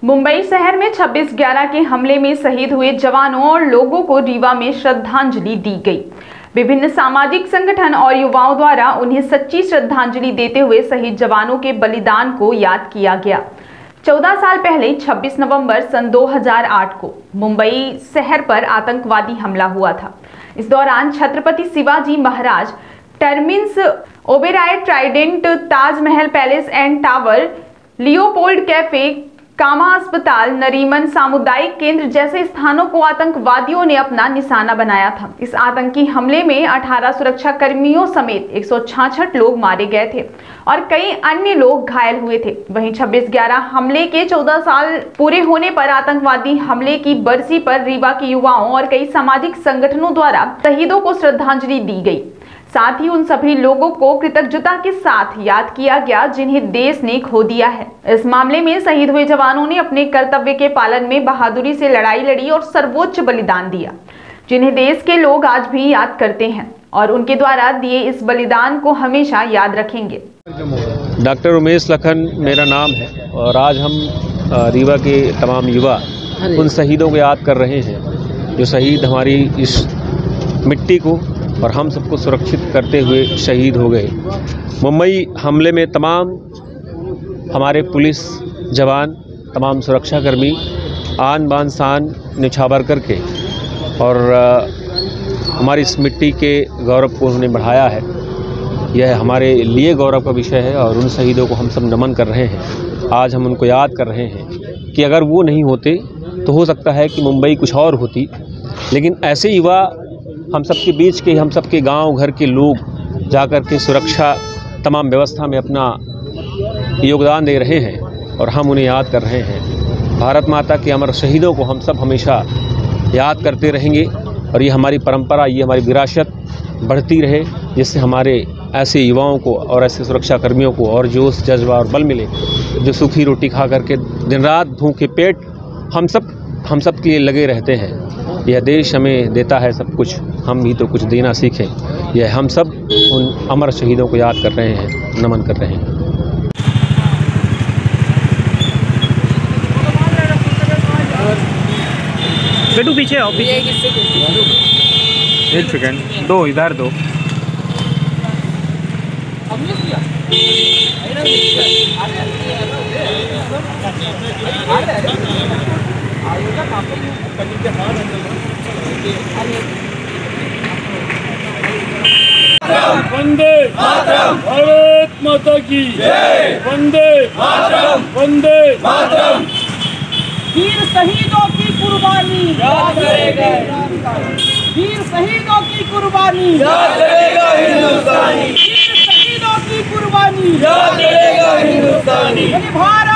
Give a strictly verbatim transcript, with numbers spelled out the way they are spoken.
मुंबई शहर में छब्बीस ग्यारह के हमले में शहीद हुए जवानों और लोगों को रीवा में श्रद्धांजलि दी गई। विभिन्न सामाजिक संगठन और युवाओं द्वारा उन्हें सच्ची श्रद्धांजलि देते हुए शहीद जवानों के बलिदान को याद किया गया। चौदह साल पहले छब्बीस नवंबर सन दो हज़ार आठ को मुंबई शहर पर आतंकवादी हमला हुआ था। इस दौरान Chhatrapati Shivaji Maharaj terminus, Oberoi trident, Taj Mahal palace and tower, Leopold cafe, Cama अस्पताल, नरीमन सामुदायिक केंद्र जैसे स्थानों को आतंकवादियों ने अपना निशाना बनाया था। इस आतंकी हमले में अठारह सुरक्षा कर्मियों समेत एक सौ छियासठ लोग मारे गए थे और कई अन्य लोग घायल हुए थे। वहीं छब्बीस ग्यारह हमले के चौदह साल पूरे होने पर आतंकवादी हमले की बरसी पर रीवा के युवाओं और कई सामाजिक संगठनों द्वारा शहीदों को श्रद्धांजलि दी गई। साथ ही उन सभी लोगों को कृतज्ञता के साथ याद किया गया जिन्हें देश ने खो दिया है। इस मामले में शहीद हुए जवानों ने अपने कर्तव्य के पालन में बहादुरी से लड़ाई लड़ी और सर्वोच्च बलिदान दिया, जिन्हें देश के लोग आज भी याद करते हैं और उनके द्वारा दिए इस बलिदान को हमेशा याद रखेंगे। डॉक्टर उमेश लखन मेरा नाम है और आज हम रीवा के तमाम युवा उन शहीदों को याद कर रहे हैं जो शहीद हमारी इस मिट्टी को और हम सबको सुरक्षित करते हुए शहीद हो गए। मुंबई हमले में तमाम हमारे पुलिस जवान, तमाम सुरक्षाकर्मी आन बान शान न्यौछावर करके और हमारी इस मिट्टी के गौरव को उन्होंने बढ़ाया है। यह हमारे लिए गौरव का विषय है और उन शहीदों को हम सब नमन कर रहे हैं। आज हम उनको याद कर रहे हैं कि अगर वो नहीं होते तो हो सकता है कि मुंबई कुछ और होती, लेकिन ऐसे युवा हम सब के बीच के हम सब के गांव घर के लोग जाकर के सुरक्षा तमाम व्यवस्था में अपना योगदान दे रहे हैं और हम उन्हें याद कर रहे हैं। भारत माता के अमर शहीदों को हम सब हमेशा याद करते रहेंगे और ये हमारी परंपरा, ये हमारी विरासत बढ़ती रहे, जिससे हमारे ऐसे युवाओं को और ऐसे सुरक्षा कर्मियों को और जोश, जज्बा और बल मिले जो सूखी रोटी खा करके दिन रात भूखे पेट हम सब हम सब के लिए लगे रहते हैं। यह देश हमें देता है सब कुछ, हम भी तो कुछ देना सीखें। यह हम सब उन अमर शहीदों को याद कर रहे हैं, नमन कर रहे हैं। बेटू पीछे आओ, पीछे एक सेकेंड, दो इधर दो। वंदे मातरम, भारत माता की जय। वंदे मातरम, वंदे मातरम। वीर शहीदों की कुर्बानी याद करेगा, वीर शहीदों की कुर्बानी याद करेगा हिंदुस्तानी, वीर शहीदों की कुर्बानी याद करेगा हिंदुस्तानी। भारत